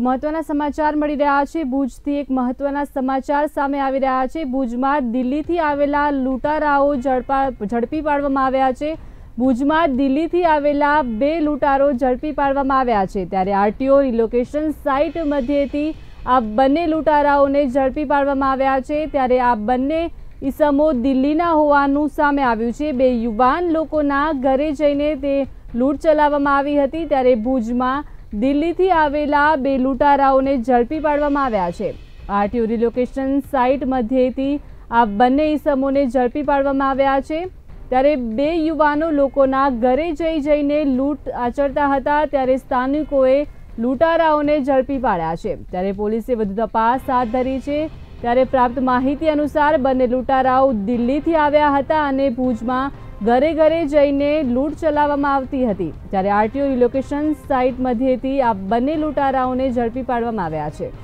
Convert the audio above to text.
મહત્વના સમાચાર મળી રહ્યા છે। ભુજથી એક મહત્વના સમાચાર સામે આવી રહ્યા છે। ભુજમાં દિલ્હીથી આવેલા લૂંટારાઓ ઝડપી પાડવામાં આવ્યા છે। ભુજમાં દિલ્હીથી આવેલા 2 લૂંટારો ઝડપી પાડવામાં આવ્યા છે। ત્યારે આરટીઓ રિલોકેશન સાઇટ મધ્યેથી આ બંને લૂંટારાઓને ઝડપી પાડવામાં આવ્યા છે। ત્યારે આ બંને ઈસમો દિલ્હીના હોવાનું સામે આવ્યું છે। 2 યુવાન લોકોના ઘરે જઈને તે લૂંટ ચલાવવામાં આવી હતી। ત્યારે ભુજમાં દિલ્હીથી આવેલા 2 લૂંટારાઓને ઝડપી પાડવામાં આવ્યા છે। આરટીઓ રિલોકેશન સાઇટ મધ્યેથી આ બંને ઈસમોને ઝડપી પાડવામાં આવ્યા છે। ત્યારે 2 યુવાનો લોકોના ઘરે જઈને લૂંટ આચરતા હતા। ત્યારે સ્થાનિકોએ લૂંટારાઓને ઝડપી પાડ્યા છે। ત્યારે પોલીસે વધુ તપાસ હાથ ધરી છે। ત્યારે પ્રાપ્ત માહિતી અનુસાર બંને લૂંટારાઓ દિલ્હીથી આવ્યા હતા અને ભુજમાં ઘરે જઈને લૂંટ ચલાવવામાં આવતી હતી। ત્યારે આરટીઓ રિલોકેશન સાઇટ મધ્યેથી આ બંને લૂંટારાઓને ઝડપી પાડવામાં આવ્યા છે।